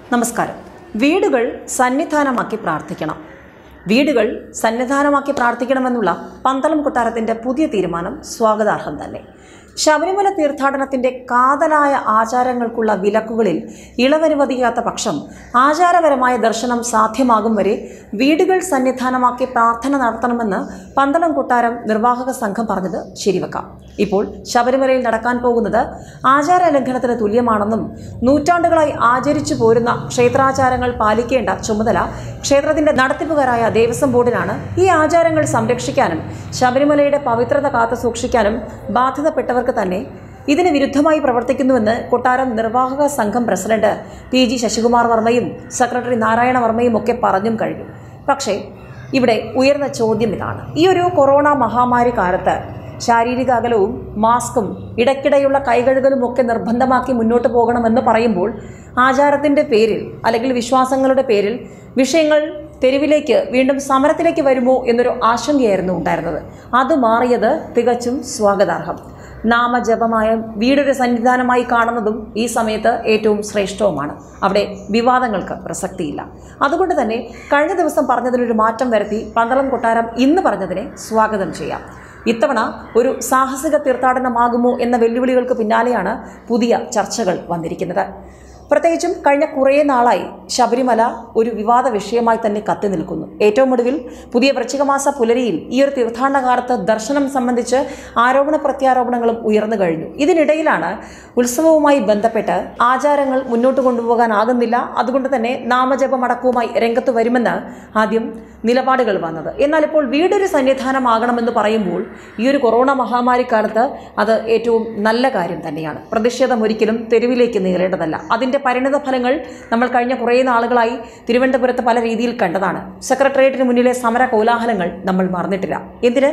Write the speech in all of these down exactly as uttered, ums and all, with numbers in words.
നമസ്കാരം. വീടുകൾ സന്നിധാനമാക്കി പ്രാർത്ഥിക്കണം. വീടുകൾ സന്നിധാനമാക്കി പ്രാർത്ഥിക്കണമെന്നുള്ള പന്തളം കൊട്ടാരത്തിൻ്റെ പുതിയ തീരുമാനം സ്വാഗതാർഹം തന്നെ. ശബരിമല തീർത്ഥാടനത്തിൻ്റെ കാതലായ ആചാരങ്ങൾക്കുള്ള വിലക്കുകളിൽ ഇളവനുവദിക്കാത്ത പക്ഷം ആചാരപരമായ ദർശനം സാധ്യമാകും വരെ വീടുകൾ സന്നിധാനമാക്കി പ്രാർത്ഥന നടത്തണമെന്ന് പന്തളം കൊട്ടാരം നിർവാഹക സംഘം പറഞ്ഞത് ശരിവെക്കാം. ഇപ്പോൾ ശബരിമലയിൽ നടക്കാൻ പോകുന്നത് ആചാര ലംഘനത്തിന് തുല്യമാണെന്നും നൂറ്റാണ്ടുകളായി ആചരിച്ചു പോരുന്ന ക്ഷേത്രാചാരങ്ങൾ പാലിക്കേണ്ട ചുമതല ക്ഷേത്രത്തിന്റെ നടത്തിപ്പുകാരായ ദേവസ്വം ബോർഡിനാണ്. ഈ ആചാരങ്ങൾ സംരക്ഷിക്കാനും ശബരിമലയുടെ പവിത്രത കാത്തു സൂക്ഷിക്കാനും ബാധ്യതപ്പെട്ടവർക്ക് തന്നെ ഇതിന് വിരുദ്ധമായി പ്രവർത്തിക്കുന്നുവെന്ന് കൊട്ടാരം നിർവാഹക സംഘം പ്രസിഡന്റ് പി ജി ശശികുമാർ വർമ്മയും സെക്രട്ടറി നാരായണ വർമ്മയും ഒക്കെ പറഞ്ഞും കഴിഞ്ഞു. പക്ഷേ ഇവിടെ ഉയർന്ന ചോദ്യം ഇതാണ്: ഈ ഒരു കൊറോണ മഹാമാരി കാലത്ത് ശാരീരിക അകലവും മാസ്കും ഇടയ്ക്കിടെയുള്ള കൈകഴുകലും ഒക്കെ നിർബന്ധമാക്കി മുന്നോട്ട് പോകണമെന്ന് പറയുമ്പോൾ ആചാരത്തിൻ്റെ പേരിൽ അല്ലെങ്കിൽ വിശ്വാസങ്ങളുടെ പേരിൽ വിഷയങ്ങൾ തെരുവിലേക്ക് വീണ്ടും സമരത്തിലേക്ക് വരുമോ എന്നൊരു ആശങ്കയായിരുന്നു ഉണ്ടായിരുന്നത്. അത് മാറിയത് തികച്ചും സ്വാഗതാർഹം. നാമജപമായ വീടൊരു സന്നിധാനമായി കാണുന്നതും ഈ സമയത്ത് ഏറ്റവും ശ്രേഷ്ഠവുമാണ്. അവിടെ വിവാദങ്ങൾക്ക് പ്രസക്തിയില്ല. അതുകൊണ്ട് തന്നെ കഴിഞ്ഞ ദിവസം പറഞ്ഞതിലൊരു മാറ്റം വരുത്തി പന്തളം കൊട്ടാരം ഇന്ന് പറഞ്ഞതിനെ സ്വാഗതം ചെയ്യാം. ഇത്തവണ ഒരു സാഹസിക തീർത്ഥാടനമാകുമോ എന്ന വെല്ലുവിളികൾക്ക് പിന്നാലെയാണ് പുതിയ ചർച്ചകൾ വന്നിരിക്കുന്നത്. പ്രത്യേകിച്ചും കഴിഞ്ഞ കുറേ നാളായി ശബരിമല ഒരു വിവാദ വിഷയമായി തന്നെ കത്തി നിൽക്കുന്നു. ഏറ്റവും ഒടുവിൽ പുതിയ വൃശ്ചികമാസ പുലരിയിൽ ഈ ഒരു തീർത്ഥാടന കാലത്ത് ദർശനം സംബന്ധിച്ച് ആരോപണ പ്രത്യാരോപണങ്ങളും ഉയർന്നു കഴിഞ്ഞു. ഇതിനിടയിലാണ് ഉത്സവവുമായി ബന്ധപ്പെട്ട് ആചാരങ്ങൾ മുന്നോട്ട് കൊണ്ടുപോകാനാകുന്നില്ല, അതുകൊണ്ട് തന്നെ നാമജപമടക്കവുമായി രംഗത്ത് വരുമെന്ന് ആദ്യം നിലപാടുകൾ വന്നത്. എന്നാൽ ഇപ്പോൾ വീടൊരു സന്നിധാനമാകണമെന്ന് പറയുമ്പോൾ ഈ ഒരു കൊറോണ മഹാമാരി കാലത്ത് അത് ഏറ്റവും നല്ല കാര്യം തന്നെയാണ്. പ്രതിഷേധം ഒരിക്കലും തെരുവിലേക്ക് നീളേണ്ടതല്ല. അതിൻ്റെ പരിണിത ഫലങ്ങൾ നമ്മൾ കഴിഞ്ഞ കുറേ നാളുകളായി തിരുവനന്തപുരത്ത് പല രീതിയിൽ കണ്ടതാണ്. സെക്രട്ടേറിയറ്റിന് മുന്നിലെ സമര കോലാഹലങ്ങൾ നമ്മൾ മറന്നിട്ടില്ല. എന്തിന്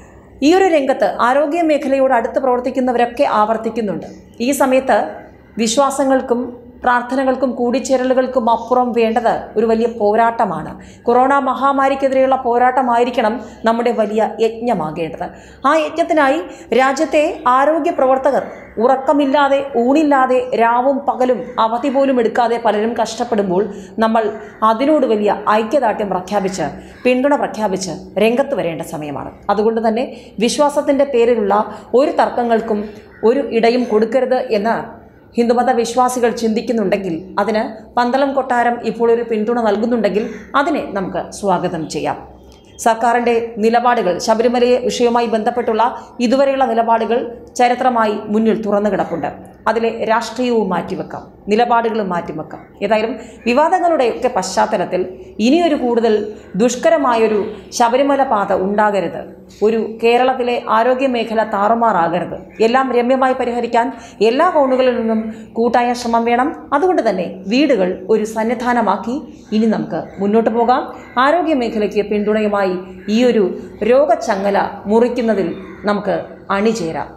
ഈ ഒരു രംഗത്ത് ആരോഗ്യ മേഖലയോട് അടുത്ത് പ്രവർത്തിക്കുന്നവരൊക്കെ ആവർത്തിക്കുന്നുണ്ട്. ഈ സമയത്ത് വിശ്വാസങ്ങൾക്കും പ്രാർത്ഥനകൾക്കും കൂടിച്ചേരലുകൾക്കും അപ്പുറം വേണ്ടത് ഒരു വലിയ പോരാട്ടമാണ്. കൊറോണ മഹാമാരിക്കെതിരെയുള്ള പോരാട്ടമായിരിക്കണം നമ്മുടെ വലിയ യജ്ഞമാകേണ്ടത്. ആ യജ്ഞത്തിനായി രാജ്യത്തെ ആരോഗ്യ പ്രവർത്തകർ ഉറക്കമില്ലാതെ ഊണില്ലാതെ രാവും പകലും അവധി പോലും എടുക്കാതെ പലരും കഷ്ടപ്പെടുമ്പോൾ നമ്മൾ അതിനോട് വലിയ ഐക്യദാർഢ്യം പ്രഖ്യാപിച്ച് പിന്തുണ പ്രഖ്യാപിച്ച് രംഗത്ത് വരേണ്ട സമയമാണ്. അതുകൊണ്ട് തന്നെ വിശ്വാസത്തിൻ്റെ പേരിലുള്ള ഒരു തർക്കങ്ങൾക്കും ഒരു ഇടയും കൊടുക്കരുത് എന്ന് ഹിന്ദുമത വിശ്വാസികൾ ചിന്തിക്കുന്നുണ്ടെങ്കിൽ, അതിന് പന്തളം കൊട്ടാരം ഇപ്പോൾ ഒരു പിന്തുണ നൽകുന്നുണ്ടെങ്കിൽ അതിനെ നമുക്ക് സ്വാഗതം ചെയ്യാം. സർക്കാരിൻ്റെ നിലപാടുകൾ, ശബരിമലയെ വിഷയവുമായി ബന്ധപ്പെട്ടുള്ള ഇതുവരെയുള്ള നിലപാടുകൾ ചരിത്രമായി മുന്നിൽ തുറന്നു കിടപ്പുണ്ട്. അതിലെ രാഷ്ട്രീയവും മാറ്റിവെക്കാം, നിലപാടുകളും മാറ്റിവെക്കാം. ഏതായാലും വിവാദങ്ങളുടെയൊക്കെ പശ്ചാത്തലത്തിൽ ഇനിയൊരു കൂടുതൽ ദുഷ്കരമായൊരു ശബരിമല പാത ഉണ്ടാകരുത്. ഒരു കേരളത്തിലെ ആരോഗ്യ മേഖല താറുമാറാകരുത്. എല്ലാം രമ്യമായി പരിഹരിക്കാൻ എല്ലാ കോണുകളിൽ നിന്നും കൂട്ടായ ശ്രമം വേണം. അതുകൊണ്ട് തന്നെ വീടുകൾ ഒരു സന്നിധാനമാക്കി ഇനി നമുക്ക് മുന്നോട്ട് പോകാം. ആരോഗ്യ മേഖലയ്ക്ക് പിന്തുണയുമായി ഈ ഒരു രോഗച്ചങ്ങല മുറിക്കുന്നതിൽ നമുക്ക് അണിചേരാം.